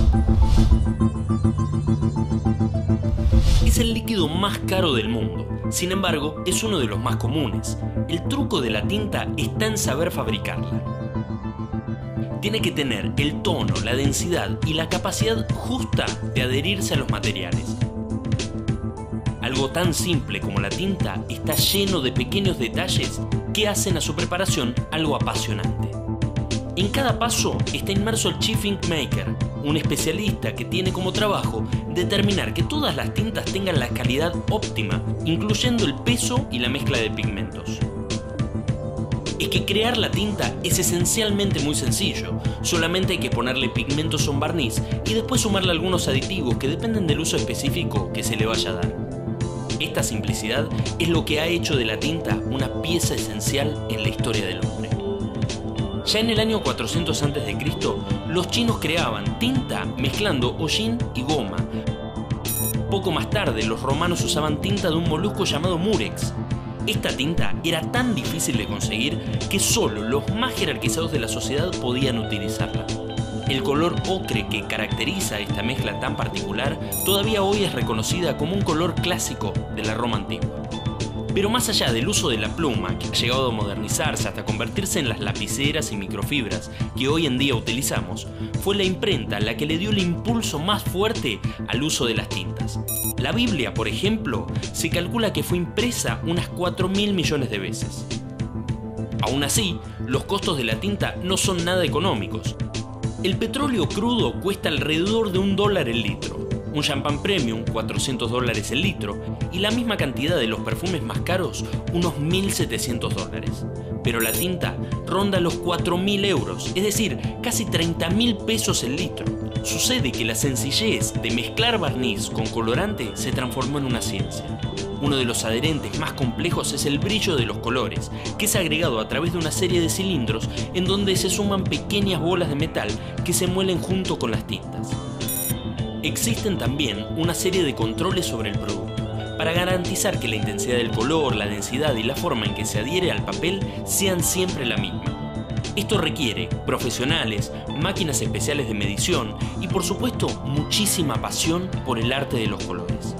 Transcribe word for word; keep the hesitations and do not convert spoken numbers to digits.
Es el líquido más caro del mundo, sin embargo, es uno de los más comunes. El truco de la tinta está en saber fabricarla. Tiene que tener el tono, la densidad y la capacidad justa de adherirse a los materiales. Algo tan simple como la tinta está lleno de pequeños detalles que hacen a su preparación algo apasionante. En cada paso está inmerso el Chief Ink Maker, un especialista que tiene como trabajo determinar que todas las tintas tengan la calidad óptima, incluyendo el peso y la mezcla de pigmentos. Es que crear la tinta es esencialmente muy sencillo, solamente hay que ponerle pigmentos o un barniz y después sumarle algunos aditivos que dependen del uso específico que se le vaya a dar. Esta simplicidad es lo que ha hecho de la tinta una pieza esencial en la historia del hombre. Ya en el año cuatrocientos antes de Cristo, los chinos creaban tinta mezclando hollín y goma. Poco más tarde, los romanos usaban tinta de un molusco llamado murex. Esta tinta era tan difícil de conseguir que solo los más jerarquizados de la sociedad podían utilizarla. El color ocre que caracteriza esta mezcla tan particular todavía hoy es reconocida como un color clásico de la Roma antigua. Pero más allá del uso de la pluma, que ha llegado a modernizarse hasta convertirse en las lapiceras y microfibras que hoy en día utilizamos, fue la imprenta la que le dio el impulso más fuerte al uso de las tintas. La Biblia, por ejemplo, se calcula que fue impresa unas cuatro mil millones de veces. Aún así, los costos de la tinta no son nada económicos. El petróleo crudo cuesta alrededor de un dólar el litro, un champán premium cuatrocientos dólares el litro y la misma cantidad de los perfumes más caros, unos mil setecientos dólares. Pero la tinta ronda los cuatro mil euros, es decir, casi treinta mil pesos el litro. Sucede que la sencillez de mezclar barniz con colorante se transformó en una ciencia. Uno de los adherentes más complejos es el brillo de los colores, que es agregado a través de una serie de cilindros en donde se suman pequeñas bolas de metal que se muelen junto con las tintas. Existen también una serie de controles sobre el producto, para garantizar que la intensidad del color, la densidad y la forma en que se adhiere al papel sean siempre la misma. Esto requiere profesionales, máquinas especiales de medición y por supuesto muchísima pasión por el arte de los colores.